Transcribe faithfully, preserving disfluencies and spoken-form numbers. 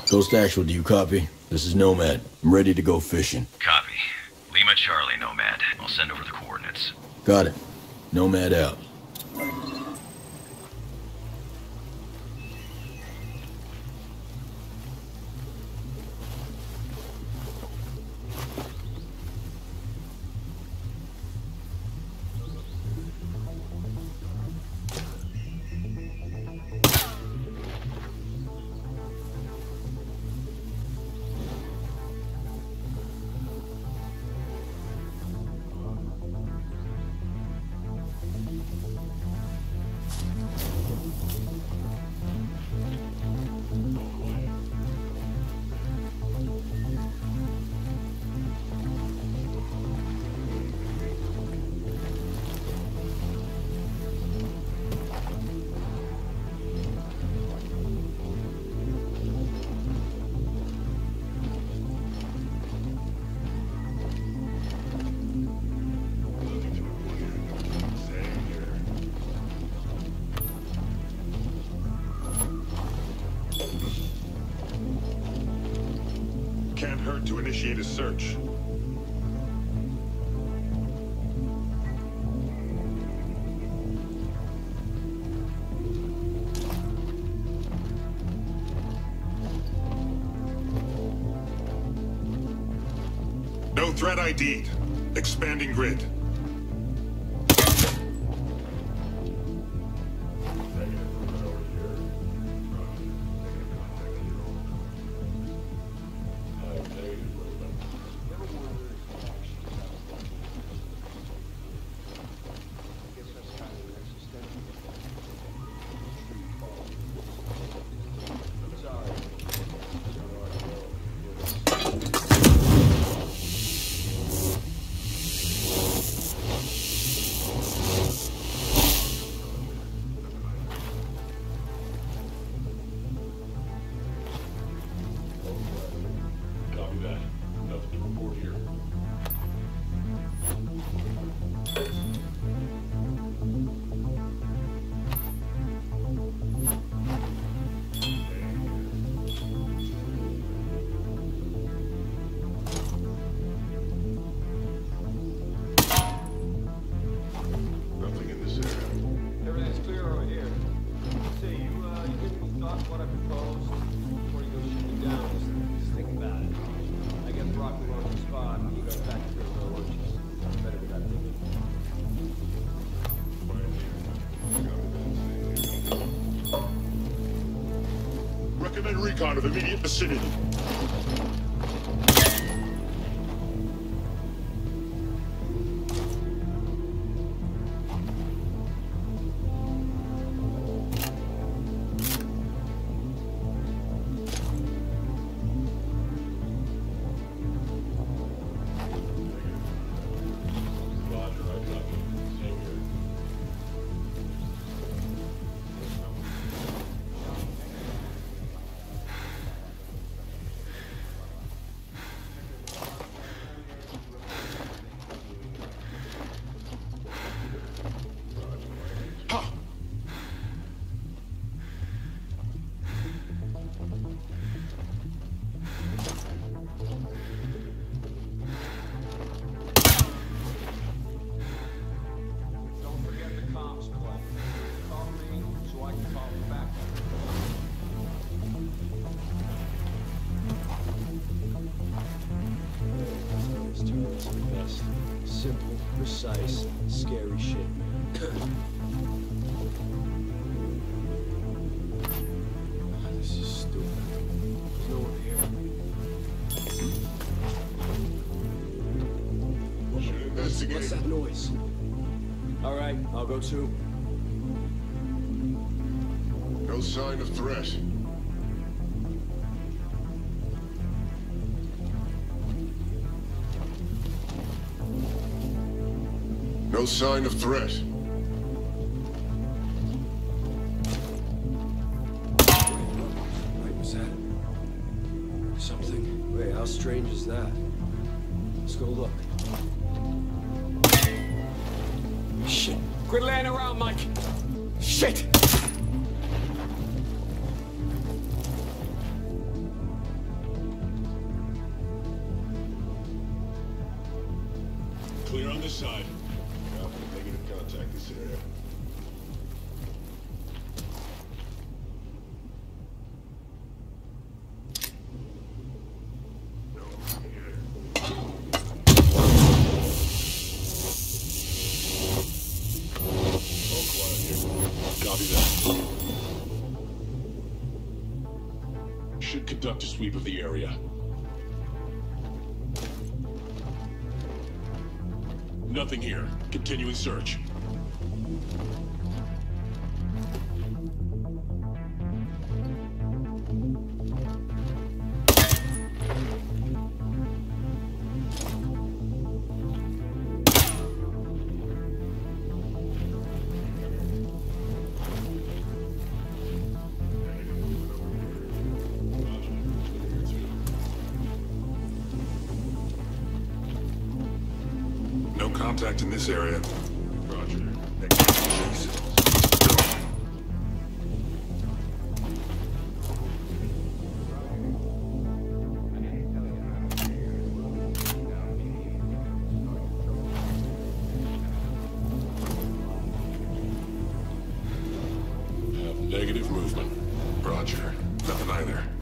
Ghost Actual, do you copy? This is Nomad. I'm ready to go fishing. Copy. Lima Charlie, Nomad. I'll send over the coordinates. Got it. Nomad out. Can't hurt to initiate a search. No threat I D'd. Expanding grid. Recommend recon of immediate vicinity. Simple, precise, scary shit, man. This is stupid. There's no one here. Should investigate. What's that noise? All right, I'll go too. No sign of threat. No sign of threat. Wait, was that something? Wait, how strange is that? Let's go look. Shit! Quit laying around, Mike! Shit! side. Copy. Negative contact this area. All quiet here. Copy that. Should conduct a sweep of the area. Nothing here. Continuing search. No contact in this area. Roger. Jesus. Have negative movement. Roger. Nothing either.